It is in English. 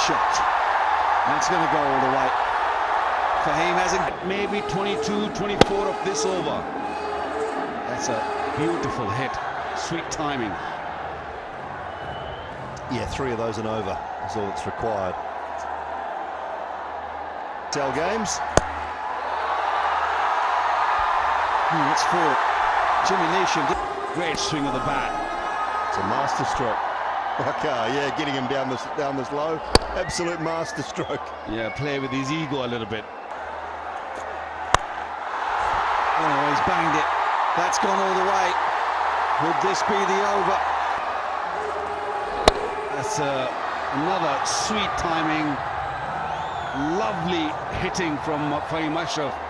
shot. That's going to go all the way. Faheem hasn't maybe 22, 24 of this over. That's a beautiful hit. Sweet timing. Yeah, 3 of those and over is all that's required. Tell games. That's for Jimmy Nation. Great swing of the bat. It's a master stroke. Okay, yeah, getting him down this low. Absolute master stroke. Yeah, play with his ego a little bit. Oh, he's banged it. That's gone all the way. Would this be the over? That's another sweet timing. Lovely hitting from Faheem Ashraf.